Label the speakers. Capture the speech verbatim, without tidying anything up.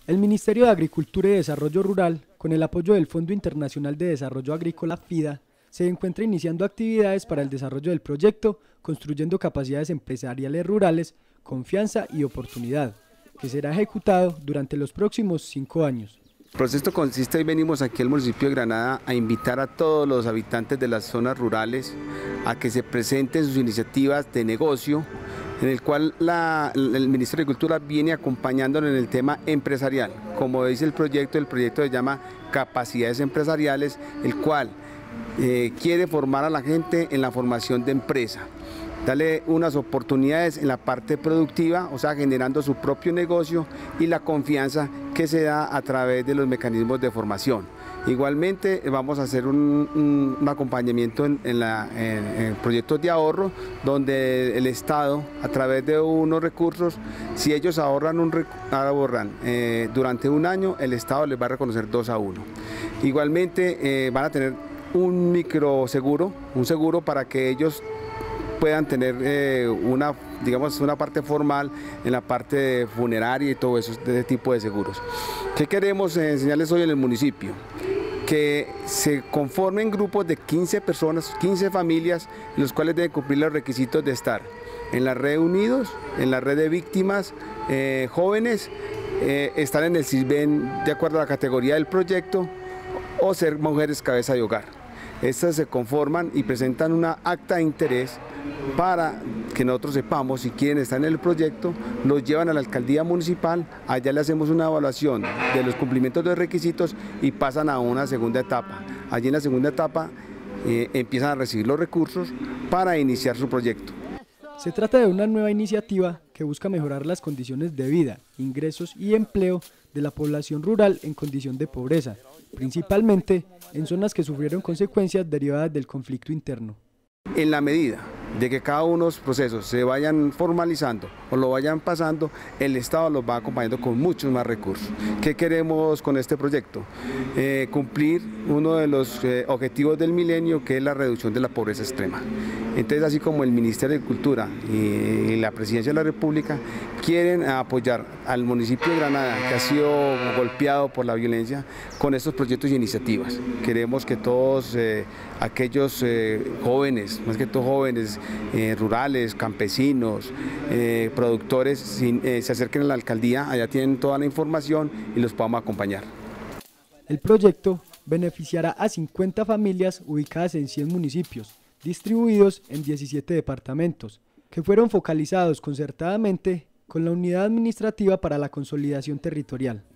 Speaker 1: El Ministerio de Agricultura y Desarrollo Rural, con el apoyo del Fondo Internacional de Desarrollo Agrícola FIDA, se encuentra iniciando actividades para el desarrollo del proyecto, construyendo capacidades empresariales rurales, confianza y oportunidad, que será ejecutado durante los próximos cinco años.
Speaker 2: El proceso consiste, y venimos aquí al municipio de Granada a invitar a todos los habitantes de las zonas rurales a que se presenten sus iniciativas de negocio, en el cual la, el Ministerio de Agricultura viene acompañándonos en el tema empresarial. Como dice el proyecto, el proyecto se llama Capacidades Empresariales, el cual eh, quiere formar a la gente en la formación de empresa, darle unas oportunidades en la parte productiva, o sea, generando su propio negocio, y la confianza que se da a través de los mecanismos de formación. Igualmente vamos a hacer un, un, un acompañamiento en, en, la, en, en proyectos de ahorro, donde el Estado, a través de unos recursos, si ellos ahorran, un, ahorran eh, durante un año, el Estado les va a reconocer dos a uno. Igualmente eh, van a tener un microseguro, un seguro para que ellos puedan tener eh, una, digamos, una parte formal en la parte funeraria y todo eso, de ese tipo de seguros. ¿Qué queremos enseñarles hoy en el municipio? Que se conformen grupos de quince personas, quince familias, los cuales deben cumplir los requisitos de estar en la red Unidos, en la red de víctimas eh, jóvenes, eh, estar en el SISBEN de acuerdo a la categoría del proyecto, o ser mujeres cabeza de hogar. Estas se conforman y presentan una acta de interés para que nosotros sepamos si quieren estar en el proyecto, los llevan a la alcaldía municipal, allá le hacemos una evaluación de los cumplimientos de requisitos y pasan a una segunda etapa. Allí en la segunda etapa eh, empiezan a recibir los recursos para iniciar su proyecto.
Speaker 1: Se trata de una nueva iniciativa que busca mejorar las condiciones de vida, ingresos y empleo de la población rural en condición de pobreza, principalmente en zonas que sufrieron consecuencias derivadas del conflicto interno.
Speaker 2: En la medida de que cada uno de los procesos se vayan formalizando o lo vayan pasando, el Estado los va acompañando con muchos más recursos. ¿Qué queremos con este proyecto? Eh, cumplir uno de los eh, objetivos del milenio, que es la reducción de la pobreza extrema. Entonces, así como el Ministerio de Cultura y la Presidencia de la República quieren apoyar al municipio de Granada, que ha sido golpeado por la violencia, con estos proyectos y iniciativas. Queremos que todos eh, aquellos eh, jóvenes, más que todos jóvenes, eh, rurales, campesinos, eh, productores, sin, eh, se acerquen a la alcaldía, allá tienen toda la información y los podamos acompañar.
Speaker 1: El proyecto beneficiará a cincuenta familias ubicadas en cien municipios, distribuidos en diecisiete departamentos, que fueron focalizados concertadamente con la Unidad Administrativa para la Consolidación Territorial.